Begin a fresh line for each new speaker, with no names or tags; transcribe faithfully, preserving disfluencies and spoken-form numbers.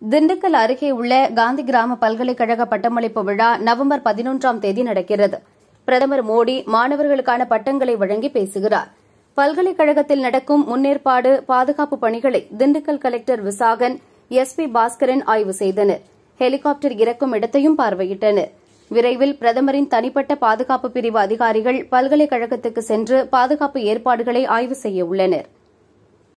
திண்டுக்கல் அருகே உள்ள காந்தி கிராம பல்கலைக்கழக பட்டமளிப்பு விழா நவம்பர் பதினொன்றாம் தேதி நடக்கிறது. பிரதமர் மோடி மாணவர்களுக்கான பட்டங்களை வழங்கி பேசுகிறார். பல்கலைக்கழகத்தில் நடக்கும் முன்னேற்பாடு, பாதுகாப்பு பணிகளை Dindigul collector Visakan, S P Bhaskaran ஆய்வு செய்தனர். ஹெலிகாப்டர் இறக்கும் இடத்தையும் பார்வையிட்டனர். விரைவில் பிரதமரின் தனிப்பட்ட பாதுகாப்பு பிரிவு அதிகாரிகள் பல்கலைக்கழகத்துக்கு சென்று பாதுகாப்பு ஏற்பாடுகளை ஆய்வு செய்ய உள்ளனா்.